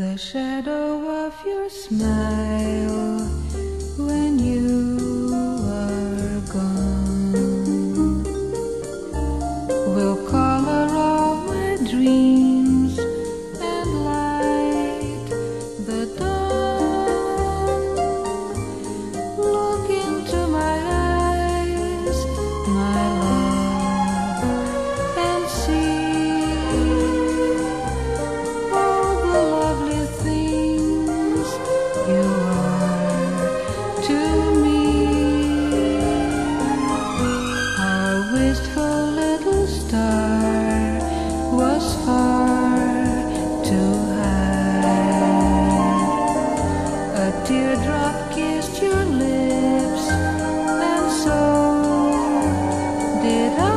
The shadow of your smile when you are gone will color all my dreams and light the dawn. Look into my eyes, my love, and see you are to me. Our wistful little star was far too high. A teardrop kissed your lips, and so did I.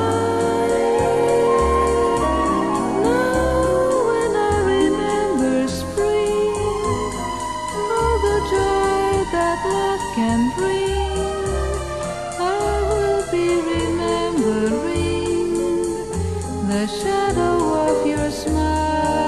Now when I remember spring, the joy that love can bring, I will be remembering the shadow of your smile.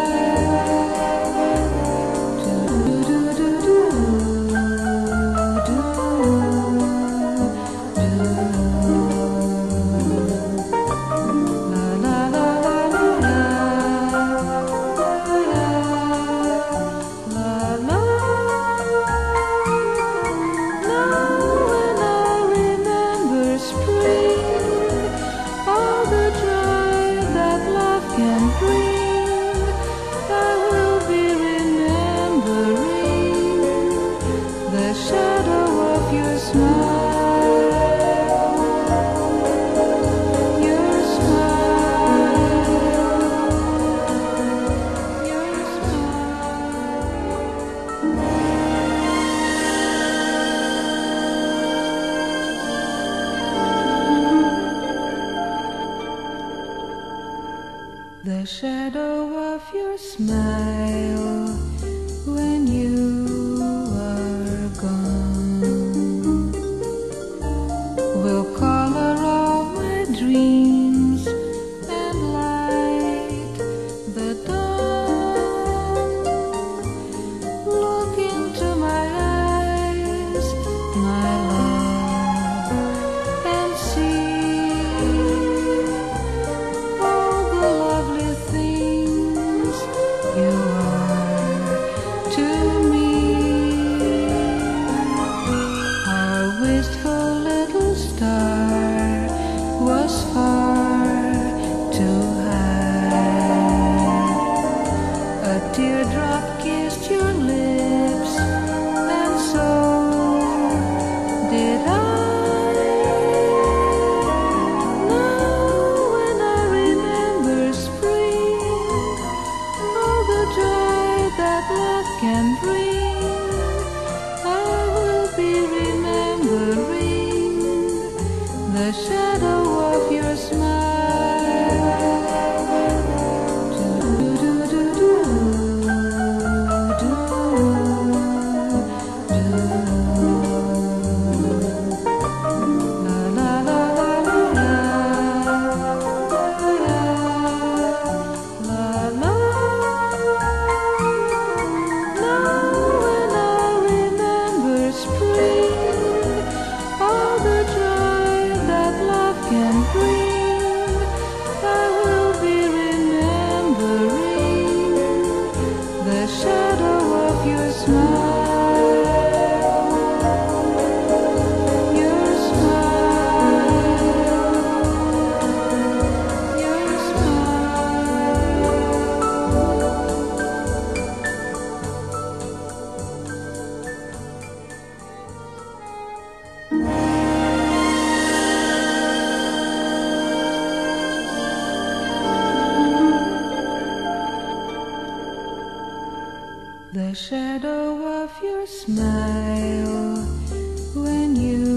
The shadow of your smile when you are gone will color all my dreams and light the dawn. Look into my eyes, my love, and see you are to me. Our wistful little star was far too high. A teardrop kissed your lips, and so did I. That love can bring, I will be remembering the shadow of your smile. Shadow of your smile, your smile, your The shadow of your smile when you